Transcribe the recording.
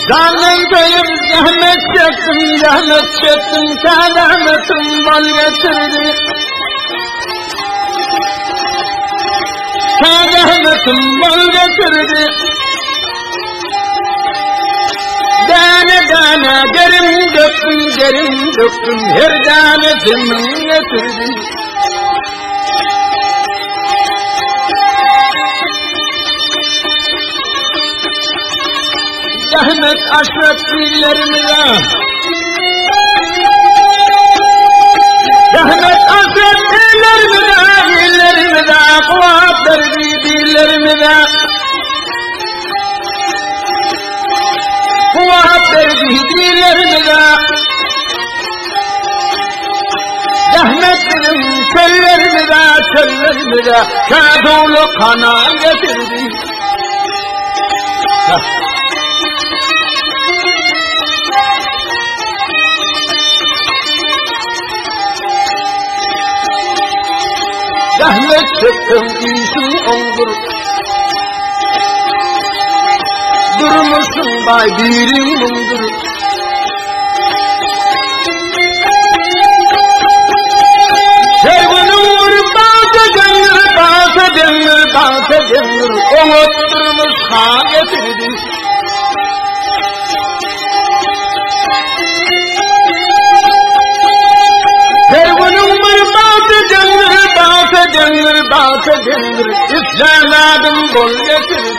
Zannetteyim zahmet çektim Selametim bal getirdi Selametim bal getirdi Dane dane derim döktüm her danetim getirdi Zahmet aşret dillerimize Zahmet aşret dillerimize Kuvvet verdi dillerimize Kuvvet verdi dillerimize Zahmet dedim çöllerimize Kadolu kana getirdi Zahmet çektim işin olur Durmuşsun bay birin mundur Sevginin vur bağsa denir Unutturmuş ha getirdi Sevginin vur bağsa denir İslam'adım bol getirdi